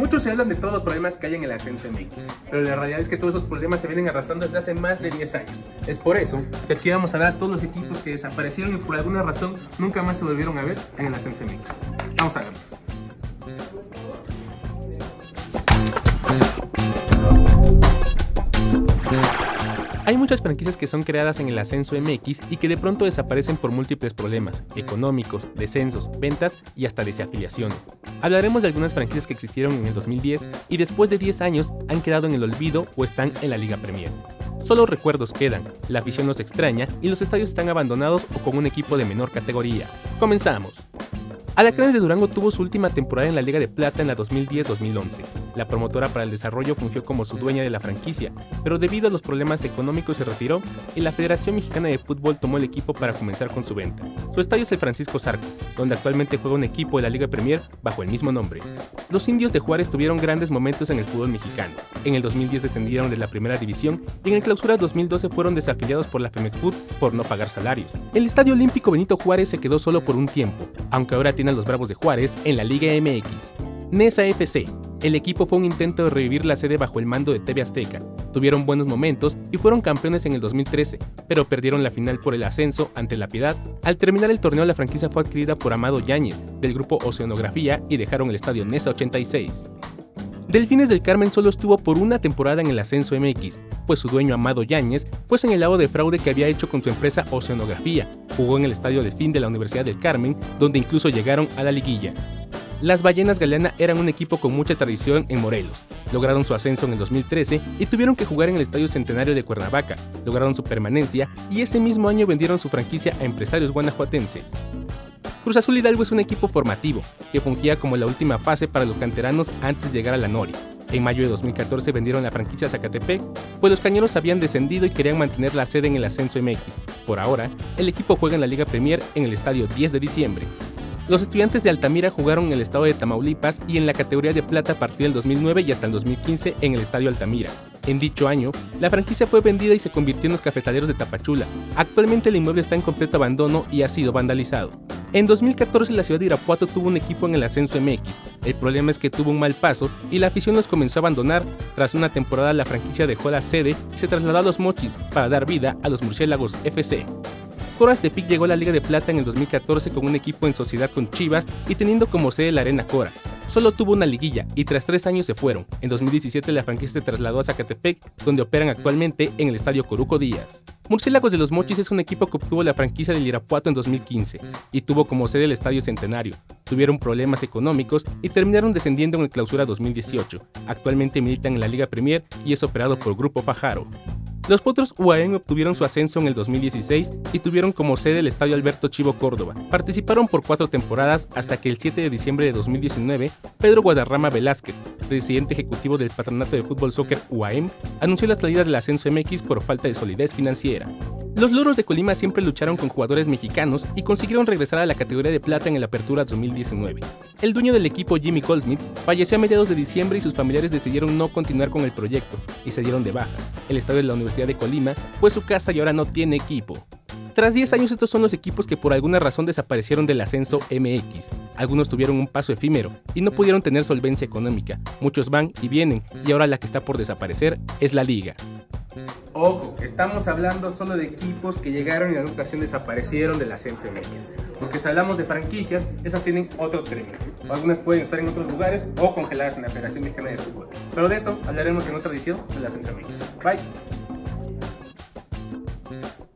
Muchos se hablan de todos los problemas que hay en el ascenso MX, pero la realidad es que todos esos problemas se vienen arrastrando desde hace más de 10 años. Es por eso que aquí vamos a ver a todos los equipos que desaparecieron y por alguna razón nunca más se volvieron a ver en el ascenso MX. Vamos a verlos. Hay muchas franquicias que son creadas en el ascenso MX y que de pronto desaparecen por múltiples problemas económicos, descensos, ventas y hasta desafiliaciones. Hablaremos de algunas franquicias que existieron en el 2010 y después de 10 años han quedado en el olvido o están en la Liga Premier. Solo recuerdos quedan, la afición los extraña y los estadios están abandonados o con un equipo de menor categoría. ¡Comenzamos! Alacranes de Durango tuvo su última temporada en la Liga de Plata en la 2010-2011. La promotora para el desarrollo fungió como su dueña de la franquicia, pero debido a los problemas económicos se retiró y la Federación Mexicana de Fútbol tomó el equipo para comenzar con su venta. Su estadio es el Francisco Zarco, donde actualmente juega un equipo de la Liga Premier bajo el mismo nombre. Los Indios de Juárez tuvieron grandes momentos en el fútbol mexicano. En el 2010 descendieron de la primera división y en el Clausura 2012 fueron desafiliados por la Femex por no pagar salarios. El Estadio Olímpico Benito Juárez se quedó solo por un tiempo, aunque ahora tiene a los Bravos de Juárez en la Liga MX. Nesa FC. El equipo fue un intento de revivir la sede bajo el mando de TV Azteca. Tuvieron buenos momentos y fueron campeones en el 2013, pero perdieron la final por el ascenso ante La Piedad. Al terminar el torneo, la franquicia fue adquirida por Amado Yáñez, del grupo Oceanografía, y dejaron el estadio Nesa 86. Delfines del Carmen solo estuvo por una temporada en el ascenso MX, pues su dueño Amado Yáñez fue señalado de fraude que había hecho con su empresa Oceanografía. Jugó en el estadio Delfín de la Universidad del Carmen, donde incluso llegaron a la liguilla. Las Ballenas Galeana eran un equipo con mucha tradición en Morelos. Lograron su ascenso en el 2013 y tuvieron que jugar en el Estadio Centenario de Cuernavaca. Lograron su permanencia y ese mismo año vendieron su franquicia a empresarios guanajuatenses. Cruz Azul Hidalgo es un equipo formativo, que fungía como la última fase para los canteranos antes de llegar a la Noria. En mayo de 2014 vendieron la franquicia a Zacatepec, pues los cañeros habían descendido y querían mantener la sede en el ascenso MX. Por ahora, el equipo juega en la Liga Premier en el estadio 10 de diciembre. Los Estudiantes de Altamira jugaron en el estado de Tamaulipas y en la categoría de plata a partir del 2009 y hasta el 2015 en el estadio Altamira. En dicho año, la franquicia fue vendida y se convirtió en los Cafetaleros de Tapachula. Actualmente el inmueble está en completo abandono y ha sido vandalizado. En 2014 la ciudad de Irapuato tuvo un equipo en el ascenso MX. El problema es que tuvo un mal paso y la afición los comenzó a abandonar. Tras una temporada la franquicia dejó la sede y se trasladó a Los Mochis para dar vida a los Murciélagos FC. Coras Tepic llegó a la Liga de Plata en el 2014 con un equipo en sociedad con Chivas y teniendo como sede la Arena Cora. Solo tuvo una liguilla y tras 3 años se fueron. En 2017 la franquicia se trasladó a Zacatepec, donde operan actualmente en el estadio Coruco Díaz. Murciélagos de los Mochis es un equipo que obtuvo la franquicia del Irapuato en 2015 y tuvo como sede el Estadio Centenario. Tuvieron problemas económicos y terminaron descendiendo en el Clausura 2018. Actualmente militan en la Liga Premier y es operado por Grupo Pajaro. Los Potros UAM obtuvieron su ascenso en el 2016 y tuvieron como sede el Estadio Alberto Chivo Córdoba. Participaron por 4 temporadas hasta que el 7 de diciembre de 2019, Pedro Guadarrama Velázquez, presidente ejecutivo del Patronato de Fútbol Soccer UAM, anunció la salida del ascenso MX por falta de solidez financiera. Los Loros de Colima siempre lucharon con jugadores mexicanos y consiguieron regresar a la categoría de plata en el Apertura 2019. El dueño del equipo, Jimmy Goldsmith, falleció a mediados de diciembre y sus familiares decidieron no continuar con el proyecto y se dieron de baja. El estadio de la Universidad de Colima fue su casa y ahora no tiene equipo. Tras 10 años estos son los equipos que por alguna razón desaparecieron del ascenso MX. Algunos tuvieron un paso efímero y no pudieron tener solvencia económica. Muchos van y vienen y ahora la que está por desaparecer es la liga. Ojo, estamos hablando solo de equipos que llegaron y en alguna ocasión desaparecieron del ascenso MX. Porque si hablamos de franquicias, esas tienen otro término. Algunas pueden estar en otros lugares o congeladas en la Federación Mexicana de Fútbol. Pero de eso hablaremos en otra edición del ascenso MX. Bye.